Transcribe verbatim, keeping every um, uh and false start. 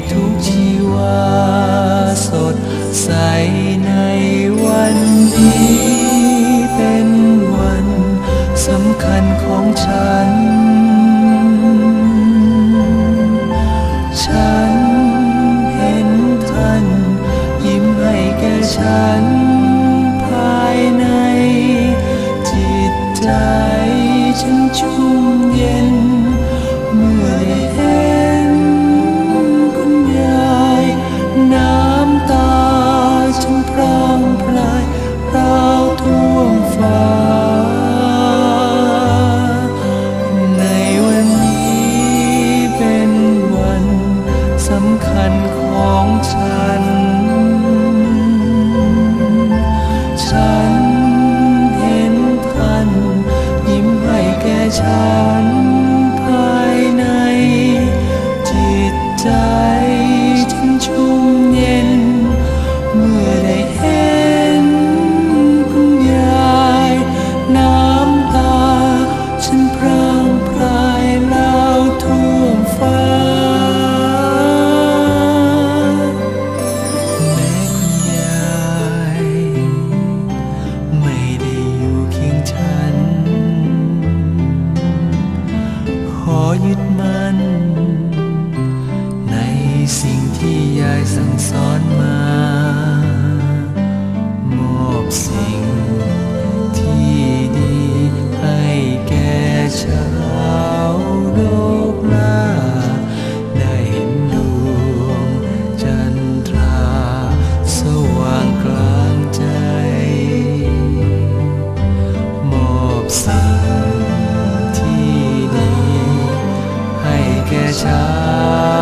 ทุกชีวาสดใสในวันนี้เป็นวันสำคัญของฉันฉันเห็นท่านยิ้มให้แก่ฉันภายในจิตใจฉันชุ่มเย็นเมื่อได้เห็นคุณยายน้ำตาฉันพร่างพรายราวท่วมฟ้าในวันนี้เป็นวันสำคัญของฉันฉันเห็นท่านยิ้มให้แก่ฉันภายในจิตใจฉันชุ่มเย็นเมื่อได้เห็นคุณยายน้ำตาฉันพร่างพรายราวท่วมฟ้าแม้คุณยายไม่ได้อยู่เคียงฉันขอยึดมั่นในสิ่งที่ยายสั่งสอนมามอบสิ่งที่ดีให้แก่ชาวโลกหน้าได้เห็นดวงจันทราสว่างกลางใจมอบสิ่งที่ดีให้แก่ชาว